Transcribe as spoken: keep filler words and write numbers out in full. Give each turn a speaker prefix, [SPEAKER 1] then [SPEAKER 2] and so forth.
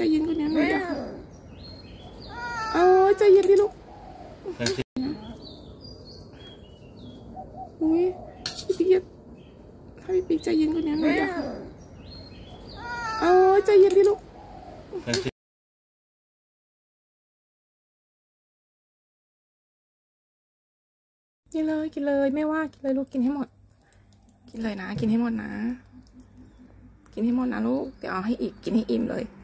[SPEAKER 1] ใจเย็นกว่านี้หน่อยอ่ะเออใจเย็นดิลูกอุ้ยพี่ปิ๊กถ้าพี่ปิ๊กใจเย็นกว่านี้หน่อยอ่ะเออใจเย็นดิลูกกินเลยกินเลยไม่ว่ากินเลยลูกกินให้หมดกินเลยนะกินให้หมดนะกินให้หมดนะลูกเดี๋ยวเอาให้อีกกินให้อิ่มเลย